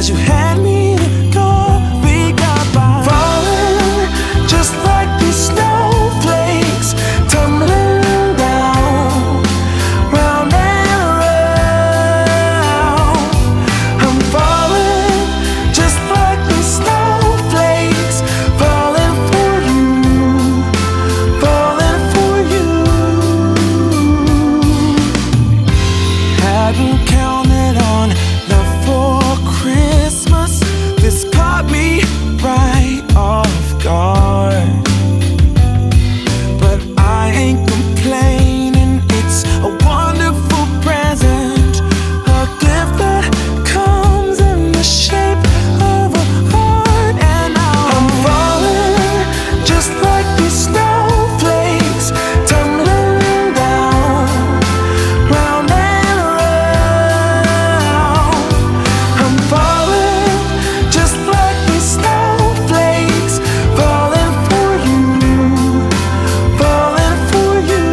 as you hand me the coffee cup. I'm falling just like these snowflakes, tumbling down, round and around. I'm falling just like these snowflakes, falling for you, falling for you. Hadn't counted on love for Christmas. This caught me right off guard, but I ain't complaining. It's a wonderful present, a gift that comes in the shape of a heart. And I'm falling just like these snowflakes, tumbling down, round and around. I'm falling just like these snowflakes, falling for you, falling for you.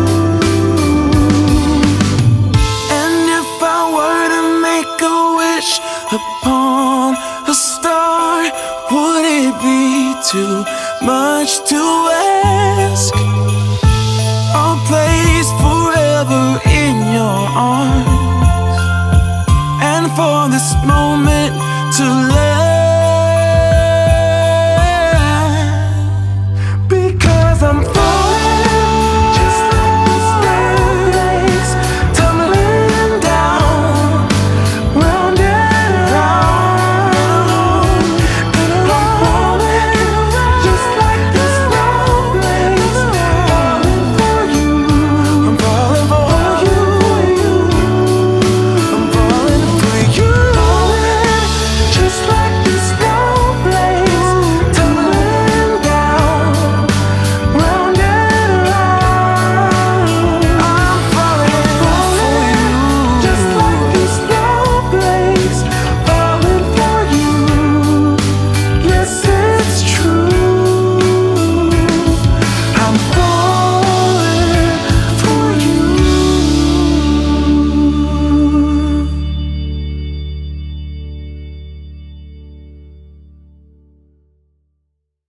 And if I were to make a wish upon a star, would it be too much to ask? A place forever in your arms, and for this moment to